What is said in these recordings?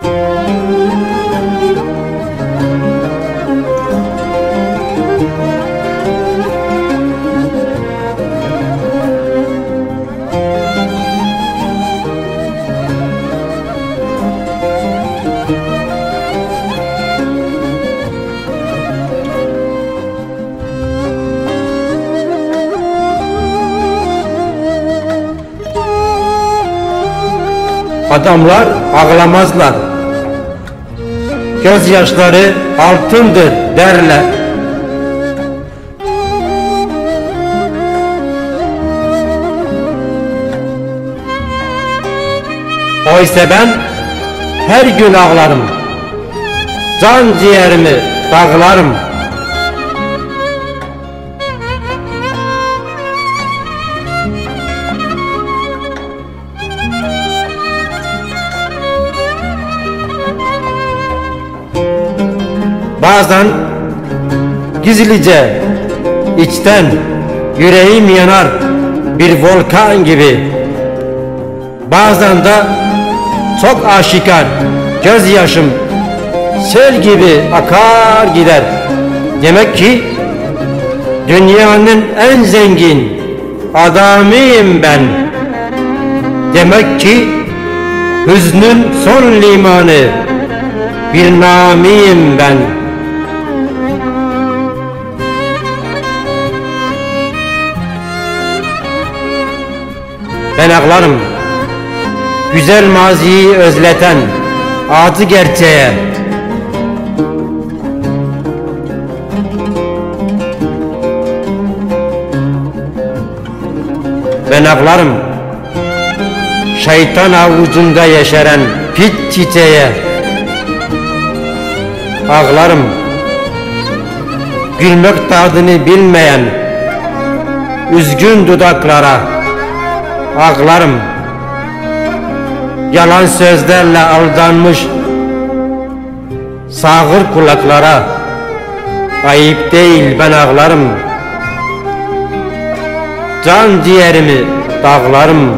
Adamlar ağlamazlar, gözyaşları altındır derler. Oysa ben her gün ağlarım, can ciğerimi dağlarım. Bazen gizlice içten yüreğim yanar bir volkan gibi. Bazen de çok aşikar gözyaşım sel gibi akar gider. Demek ki dünyanın en zengin adamıyım ben. Demek ki hüznün son limanı bir namiyim ben. Ben ağlarım, güzel maziyi özleten acı gerçeğe. Ben ağlarım, şeytan avucunda yeşeren pit çiçeğe. Ağlarım, gülmek tadını bilmeyen üzgün dudaklara. Ağlarım, yalan sözlerle aldanmış sağır kulaklara. Ayıp değil, ben ağlarım, can ciğerimi dağlarım.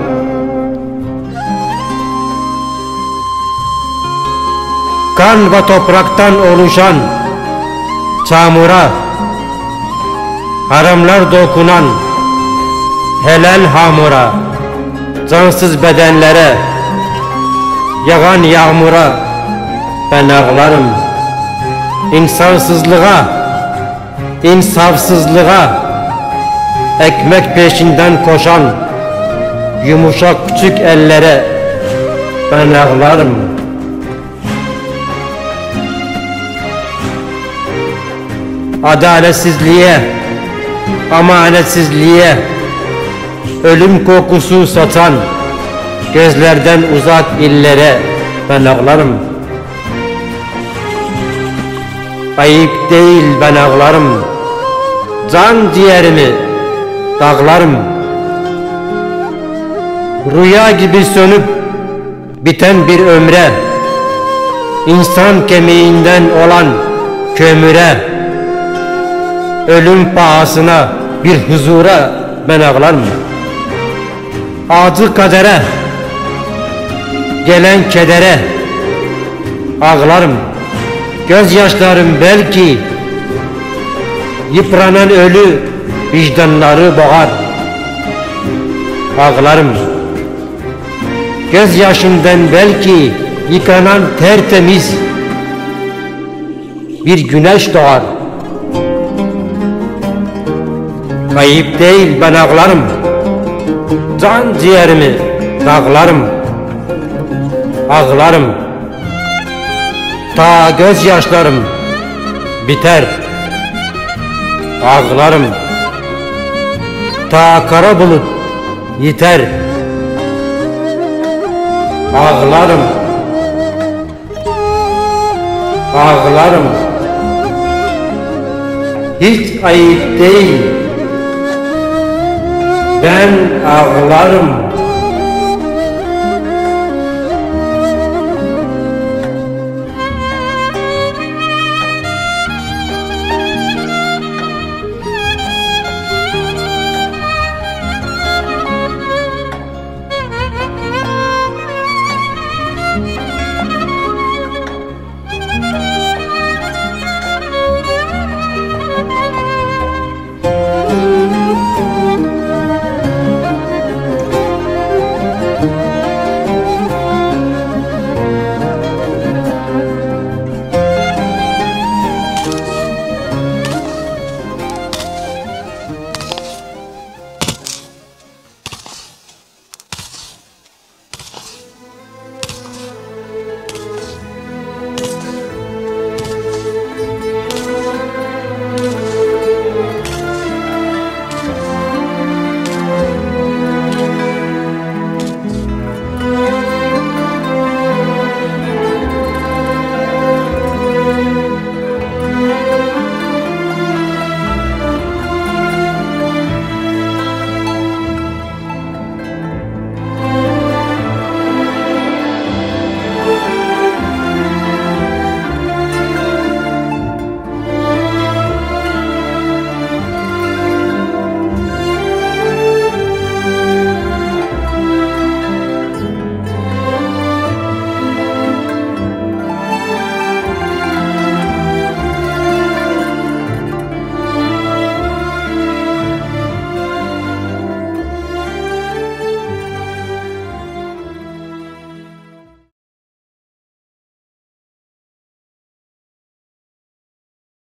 Kan ve topraktan oluşan çamura, haramlar dokunan helal hamura, cansız bedenlere yağan yağmura ben ağlarım. İnsansızlığa, insafsızlığa ekmek peşinden koşan yumuşak küçük ellere ben ağlarım. Adaletsizliğe, amanetsizliğe ölüm kokusu satan gözlerden uzak illere ben ağlarım. Ayıp değil, ben ağlarım, can ciğerimi dağlarım. Rüya gibi sönüp biten bir ömre, insan kemiğinden olan kömüre, ölüm pahasına bir huzura ben ağlarım. Acı kadere, gelen kedere ağlarım. Gözyaşlarım belki yıpranan ölü vicdanları boğar. Ağlarım. Gözyaşımdan belki yıkanan tertemiz bir güneş doğar. Ayıp değil, ben ağlarım, can ciğerimi dağlarım. Ağlarım, ta gözyaşlarım biter. Ağlarım, ta kara bulut yeter. Ağlarım, ağlarım. Hiç ayıp değil, ben ağlarım.